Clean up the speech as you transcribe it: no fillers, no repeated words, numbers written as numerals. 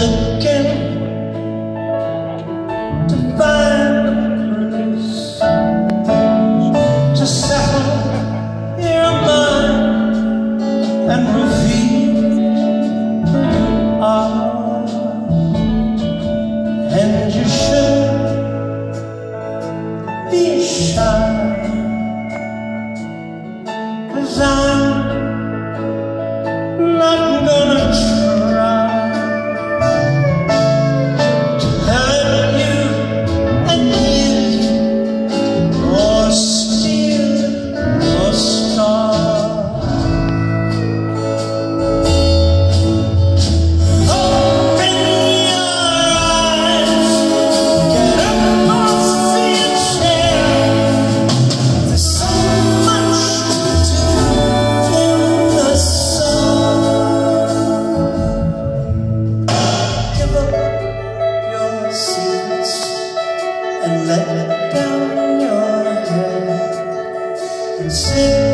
looking to find a place to settle your mind and reveal who you are. And you shouldn't be shy, 'cause I'm not gonna try to hurt you and use you or steal your star. Open your eyes, get up off your chair. There's so much to do in the sun. Give up your secrets and let down your head and sit